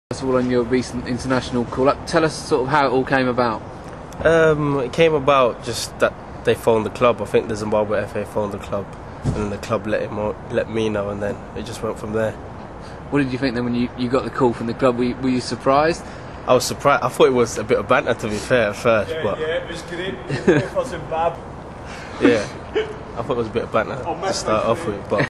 First of all, on your recent international call-up, tell us sort of how it all came about. It came about just that they phoned the club. I think the Zimbabwe FA phoned the club, and then the club let me know, and then it just went from there. What did you think then when you got the call from the club? Were you surprised? I was surprised. I thought it was a bit of banter, to be fair, at first. Yeah, but it was great. For Zimbabwe. yeah, I thought it was a bit of banter to start off with, but